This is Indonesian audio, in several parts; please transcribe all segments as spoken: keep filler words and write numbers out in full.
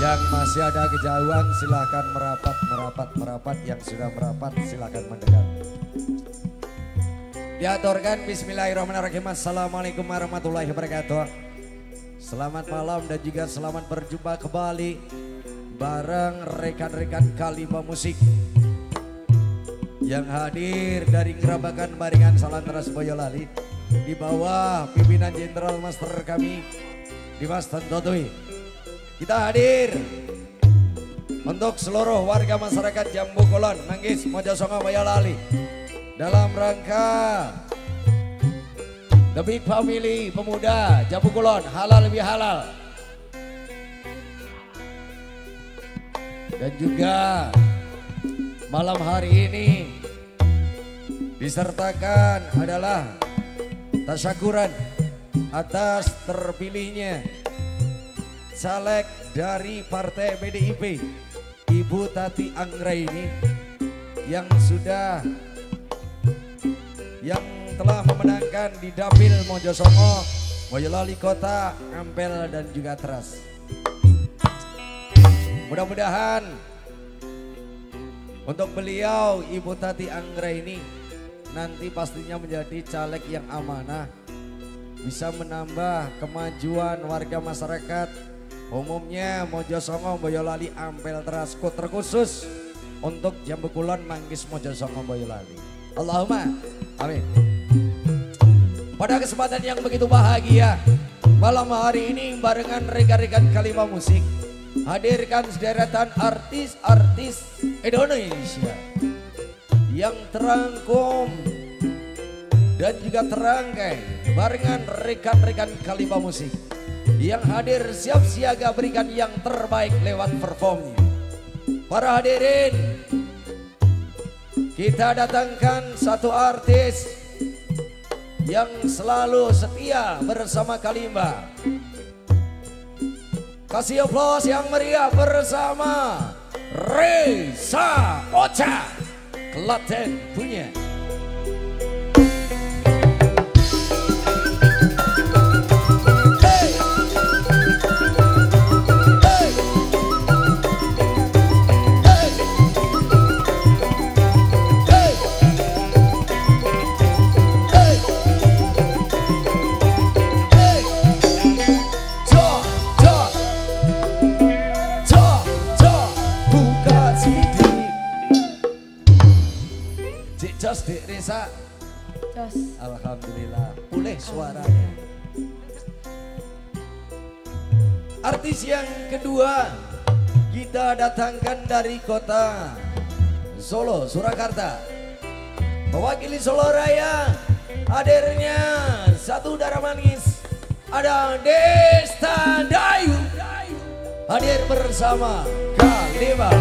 Yang masih ada kejauhan silahkan merapat, merapat, merapat. Yang sudah merapat silahkan mendekat. Diaturkan bismillahirrahmanirrahim. Assalamualaikum warahmatullahi wabarakatuh. Selamat malam dan juga selamat berjumpa kembali bareng rekan-rekan Kalimba Musik yang hadir dari Ngerabakan Baringan Salantras Boyolali di bawah pimpinan Jenderal Master kami Dimas Tantotui. Kita hadir untuk seluruh warga masyarakat Jambu Kulon, Manggis, Mojosongo, Boyolali dalam rangka The Big Family Pemuda Jambu Kulon, halal lebih halal. Dan juga malam hari ini disertakan adalah tasyakuran atas terpilihnya caleg dari Partai B D I P Ibu Tati Anggraini yang sudah yang telah memenangkan di Dapil Mojosongo, Boyolali Kota, Ampel dan juga Teras. Mudah-mudahan untuk beliau Ibu Tati Anggraini nanti pastinya menjadi caleg yang amanah, bisa menambah kemajuan warga masyarakat umumnya Mojosongo, Boyolali, Ampel, Teras, terkhusus untuk Jambu Kulon, Manggis, Mojosongo, Boyolali. Allahumma amin. Pada kesempatan yang begitu bahagia malam hari ini barengan rekan-rekan Kalimba Musik hadirkan sederetan artis-artis Indonesia yang terangkum dan juga terangkai barengan rekan-rekan Kalimba Musik yang hadir siap siaga berikan yang terbaik lewat performnya. Para hadirin, kita datangkan satu artis yang selalu setia bersama Kalimba. Kasih aplaus yang meriah bersama Reza Ocha, Klaten punya. Jos Dek Reza. Jos. Alhamdulillah pulih suaranya. Artis yang kedua kita datangkan dari kota Solo, Surakarta. Mewakili Solo Raya hadirnya satu darah manis, ada Desta Dayu hadir bersama Kalimba.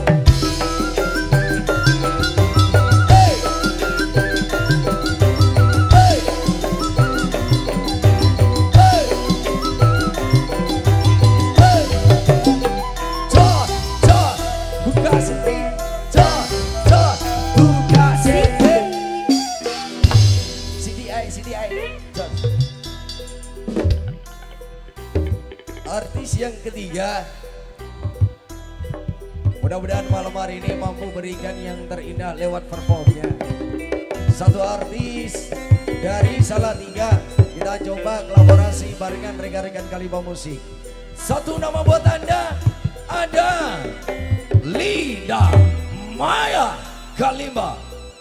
Artis yang ketiga, mudah-mudahan malam hari ini mampu berikan yang terindah lewat performnya. Satu artis dari Salatiga, kita coba kolaborasi barengan rekan-rekan Kalimba Musik. Satu nama buat Anda, ada Linda Maya Kalimba.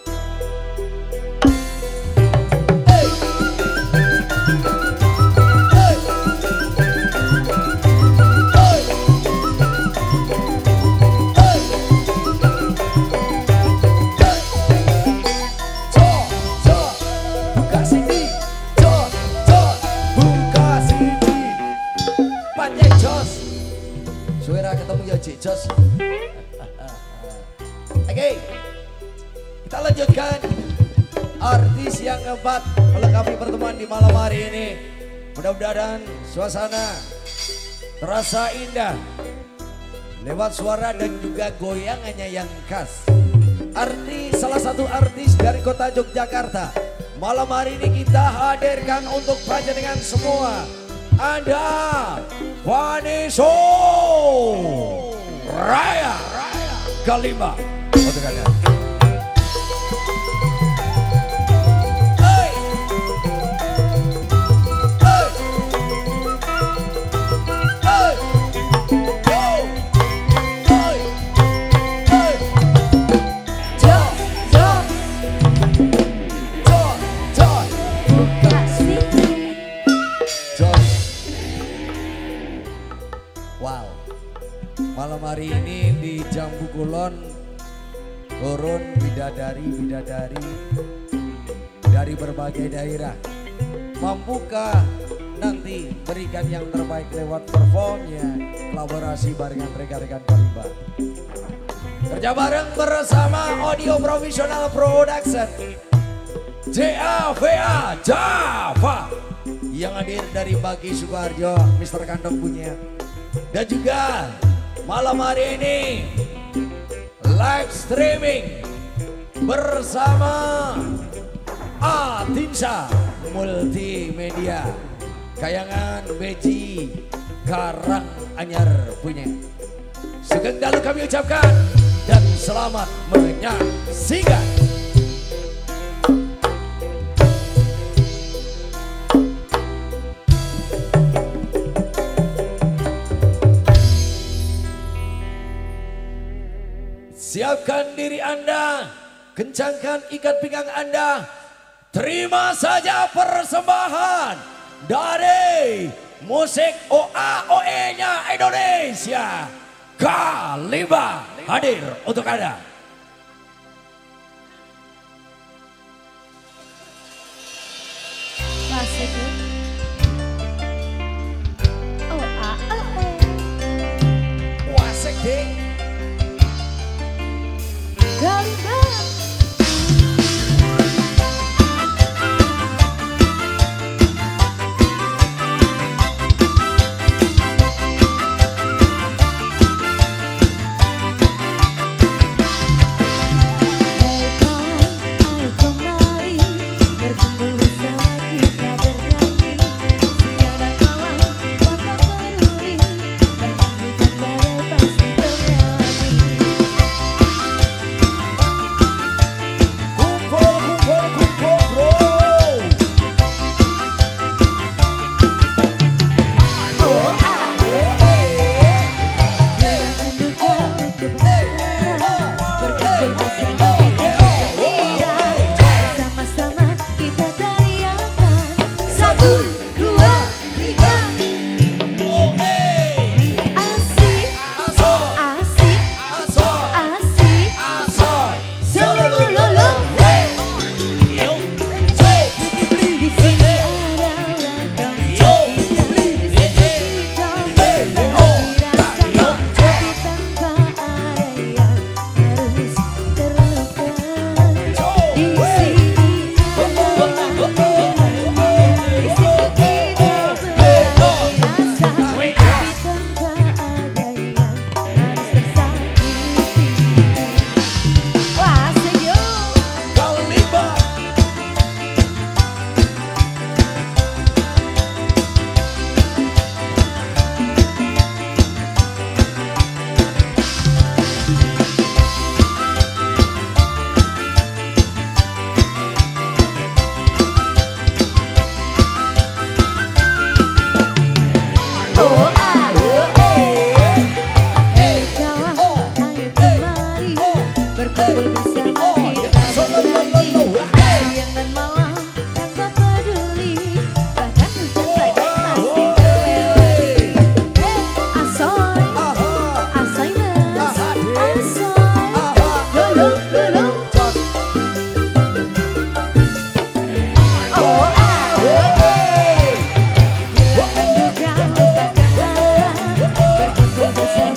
Suara ketemu ya Cik Jos. Oke, kita lanjutkan artis yang keempat melengkapi pertemuan di malam hari ini. Mudah-mudahan suasana terasa indah lewat suara dan juga goyangannya yang khas. Artis, salah satu artis dari kota Yogyakarta. Malam hari ini kita hadirkan untuk panjenengan semua. Ada Vanessa. Raya kelima untuk Anda. Wow, malam hari ini di Jambu Kulon turun bidadari-bidadari dari berbagai daerah. Mampukah nanti berikan yang terbaik lewat performnya, kolaborasi barengan rekan-rekan Kalimba. Kerja bareng bersama Audio Professional Production, J A V A Java, yang hadir dari Bagi Sukoharjo, Mister Kantong punya. Dan juga malam hari ini live streaming bersama Atinsa Multimedia, Kayangan Beji Karang Anyar punya. Sugeng dalu kami ucapkan dan selamat menyaksikan. Siapkan diri Anda, kencangkan ikat pinggang Anda. Terima saja persembahan dari musik O A O E-nya Indonesia. Kalimba hadir untuk Anda. Klasik ya. O A O E. Wasik deh. Kalimba. Bersama